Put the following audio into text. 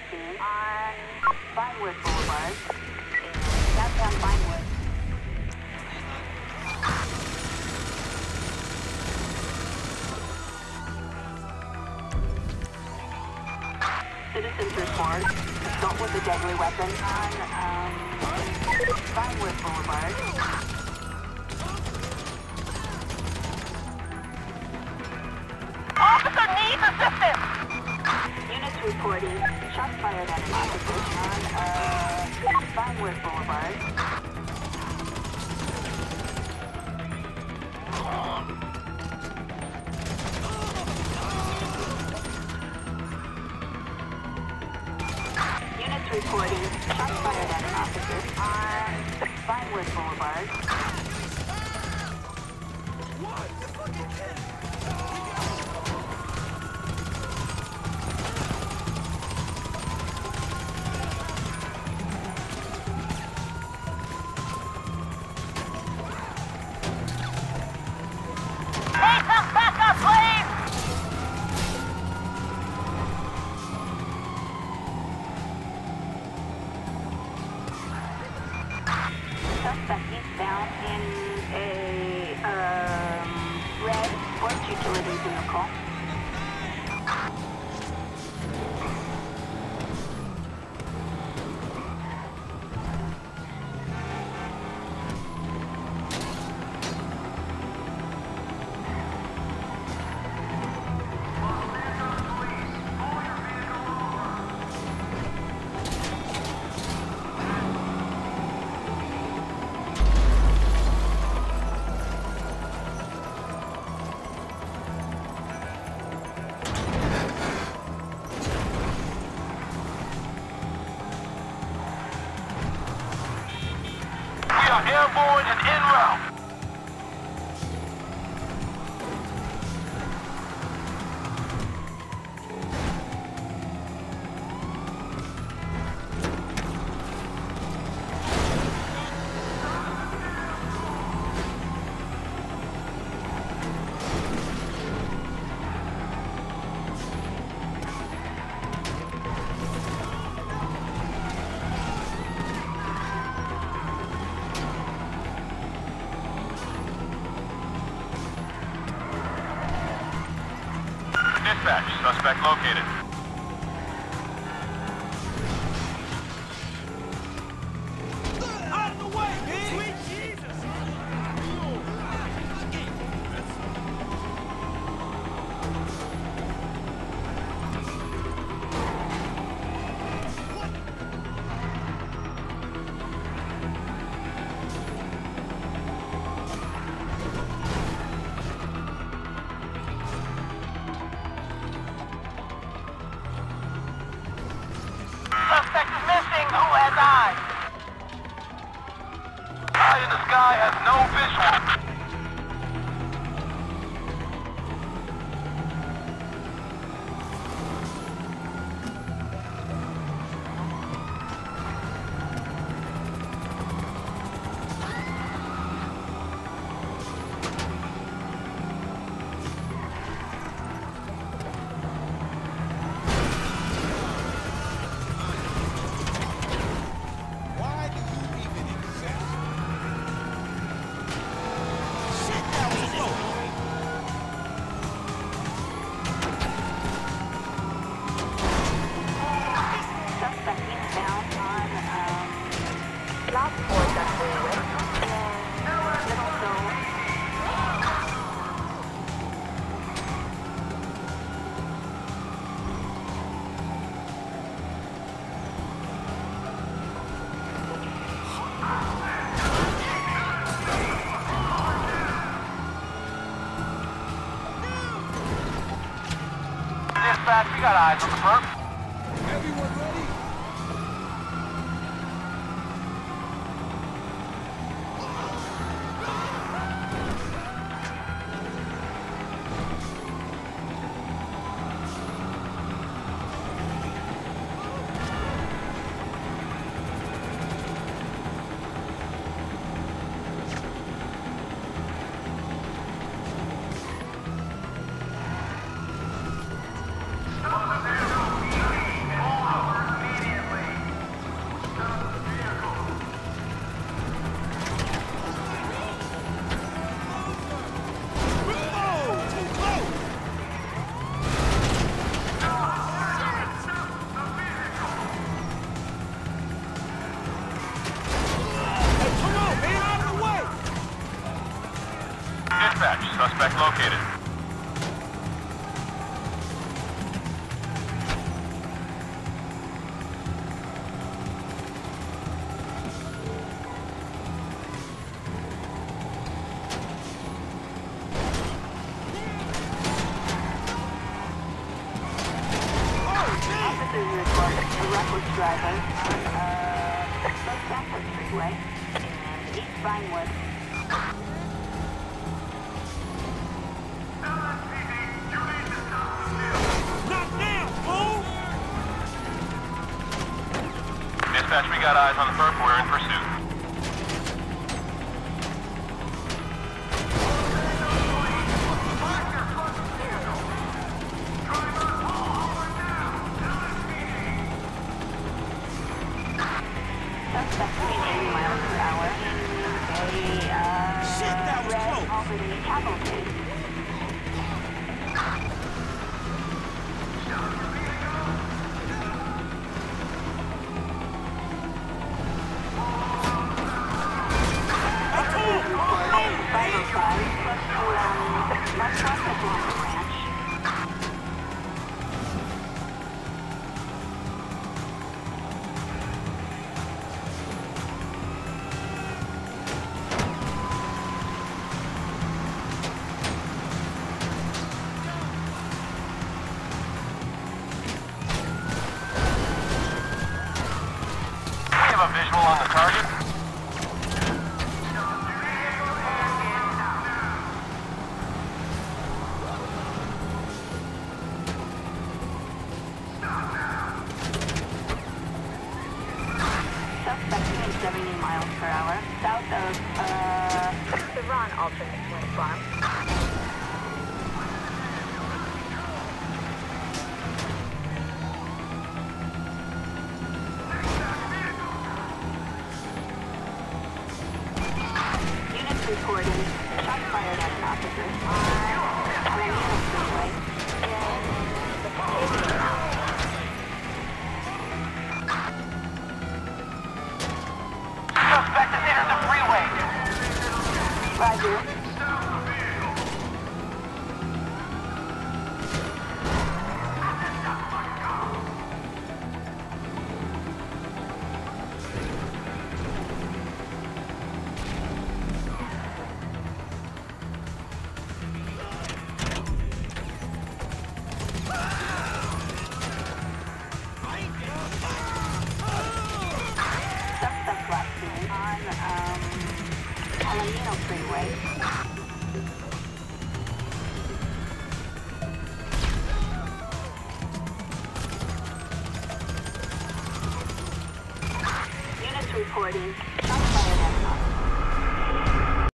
scene on Vinewood Boulevard in downtown Vinewood. Citizens report assault with a deadly weapon on Vinewood Boulevard. Officer needs assistance! Units reporting shots fired at an officer on Vinewood Boulevard. Units reporting shots fired at an officer on Vinewood Boulevard. What? The fucking kid! Suspect eastbound in a red sports utility vehicle. Airborne and en route. Dispatch, suspect located. Out of the way, man! Sweet Jesus! Suspect is missing. Who has eyes? Eye in the sky has no visual. Why do you even exist? Suspect eastbound on Lockport, that's where it went. Little Hill. Dispatch, we got eyes on the perp. Everyone ready? Suspect located. Officers report a reckless driver on South Freeway and East Vinewood. Not now, fool! Dispatch, we got eyes on the perp. We're in pursuit. Suspect speed 80 miles per hour. Shit, that was Red close. Albany cavalcade. We have a visual on the target. Suspect speed 70 miles per hour, south of, Savron Alternate Wind Farm. Units reporting shots fired at an officer on Alameda Freeway in the Canadian. Suspect has entered the freeway. Roger. Suspect last seen on Palomino Freeway. Units reporting shots